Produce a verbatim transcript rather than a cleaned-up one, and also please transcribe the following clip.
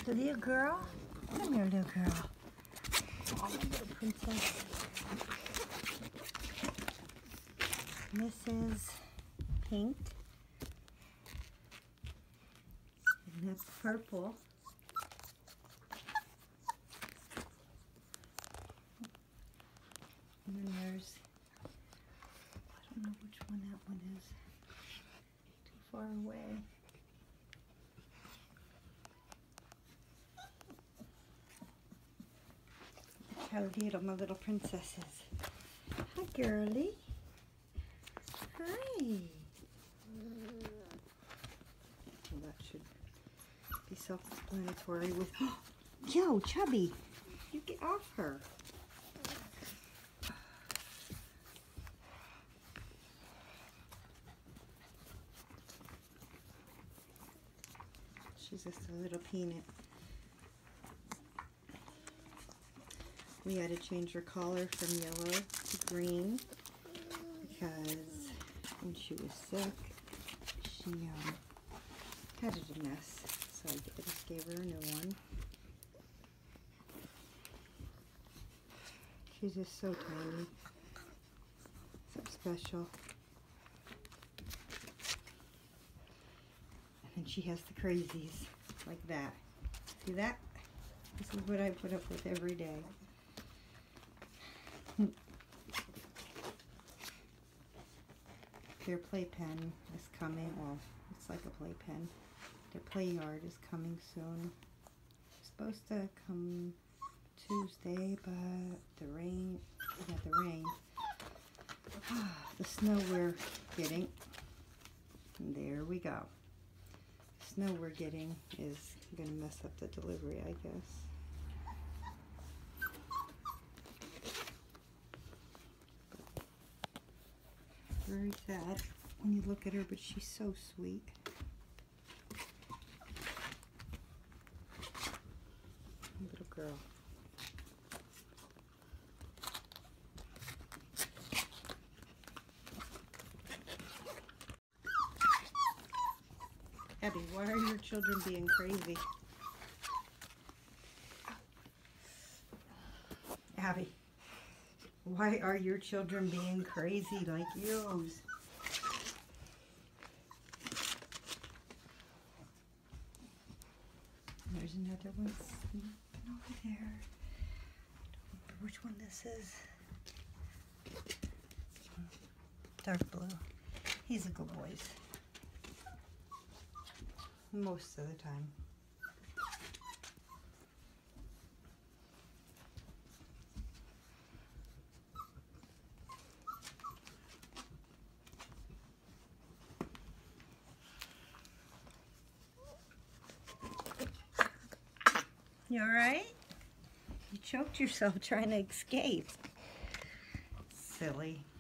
Little girl? Come here, little girl. Oh, little princess. Missus Pink. And that's purple. And then there's, I don't know which one that one is. Too far away. How little my little princess is. Hi, girly. Hi. Well, that should be self-explanatory with... Yo, Chubby, you get off her. She's just a little peanut. We had to change her collar from yellow to green because when she was sick, she um, had it a mess. So I just gave her a new one. She's just so tiny, so special. And she has the crazies like that. See that? This is what I put up with every day. Their playpen is coming. Well, it's like a playpen. Their play yard is coming soon. It's supposed to come Tuesday, but the rain, yeah, the rain, the snow we're getting, and there we go. The snow we're getting is going to mess up the delivery, I guess. Very sad when you look at her, but she's so sweet. Little girl. Abby, why are your children being crazy? Abby. Why are your children being crazy like yours? There's another one over there. I don't remember which one this is. Dark blue. He's a good boy. Most of the time. You alright? You choked yourself trying to escape. Silly.